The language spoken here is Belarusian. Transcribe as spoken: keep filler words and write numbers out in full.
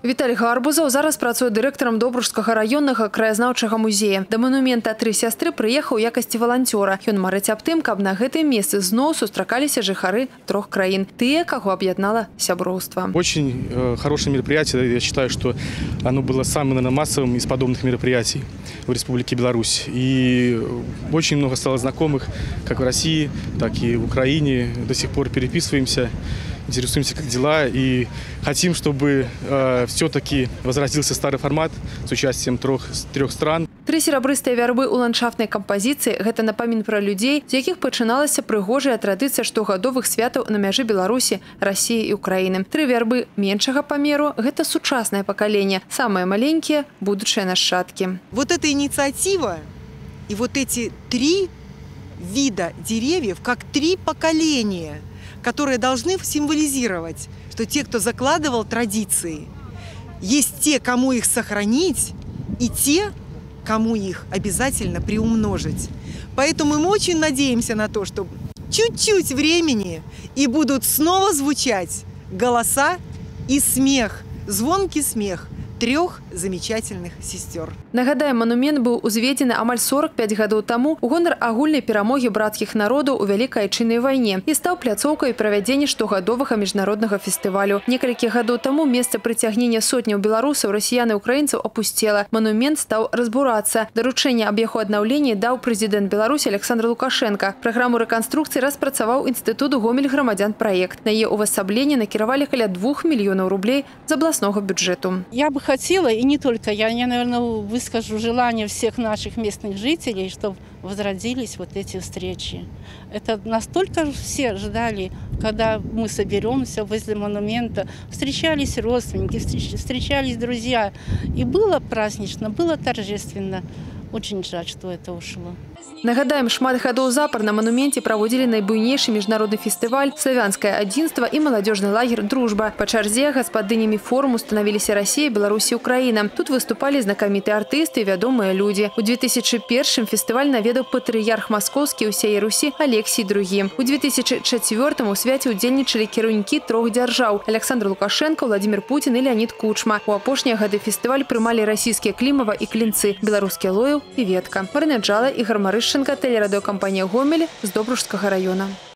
Віталій Гарбузаў зараз працуе дырэктарам Добружскага раённага краязнаўчага музея. Да манумента «Тры сястры» прыехаў у якасці валанцёра. Ён марыць аб тым, каб на гэтым месцы зноў сустракаліся жыхары трох краін. Тыя, каго объединяло сяброўства. Очень э, хорошее мероприятие. Я считаю, что оно было самым, наверное, массовым из подобных мероприятий в Республике Беларусь. И очень много стало знакомых как в России, так и в Украине. До сих пор переписываемся, интересуемся, как дела. И хотим, чтобы э, все-таки возродился старый формат с участием трех, трех стран. Тры серабрыстыя вярбы ў ландшафтнай кампазіцыі – гэта напамін пра людзей, з якіх пачыналася прыгожая традыцыя штогадовых святаў на мяжы Беларусі, России і Украіны. Тры вярбы меншага памеру – гэта сучаснае пакаленне, самыя маленькія – будучыя нашчадкі. Вот эта инициатива и вот эти три вида деревьев, как три поколения, которые должны символизировать, что те, кто закладывал традиции, есть те, кому их сохранить, и те, кому их обязательно приумножить. Поэтому мы очень надеемся на то, что чуть-чуть времени и будут снова звучать голоса и смех, звонкий смех трех замечательных сестер. Нагадаем, монумент был узведзены амаль сорок пять гадоў таму у гонар агульнай перамогі братскіх народаў у Вялікай Айчыннай вайне і стаў пляцоўкай правядзення штогадовага міжнароднага фестывалю. Некалькі гадоў таму месца прыцягнення сотняў беларусаў, расіян і украінцаў апусцела. Монумент стаў разбурацца. Даручэнне аб яго аднаўленні даў прэзідэнт Беларусі Александр Лукашенко. Праграму рэканструкцыі распрацаваў інстытут Гомель грамадзян праект. На яе увасабленне накіравалі каля двух мільёнаў рублей з абласнога бюджэту. Я бы хотела, и не только я, я, наверное, выскажу желание всех наших местных жителей, чтобы возродились вот эти встречи. Это настолько все ждали, когда мы соберемся возле монумента, встречались родственники, встречались друзья. И было празднично, было торжественно. Очень жаль, что это ушло. Нагадаем, шмат гадоў запар на монументе праводзілі найбуйнейшы міжнародны фестываль «Славянское адзінства» и молодежный лагерь «Дружба». По чарзе гаспадынями форуму становились Россия, Беларусь и Украина. Тут выступали знакомитые артисты и вядомые люди. У две тысячи первом фестиваль наведал патрыярх Московский усей Руси Алексий Другі. У две тысячи четвёртом у свяце удзельнічалі кіраўнікі трох дзяржаў – Александр Лукашенко, Владимир Путин и Леонид Кучма. У апошнія гады фестиваль прымалі российские Климова и Клинцы, белорусские Лоев и Ветка. Марина Джала и Гармарышченко, телерадиокомпания «Гомель» с Добружского района.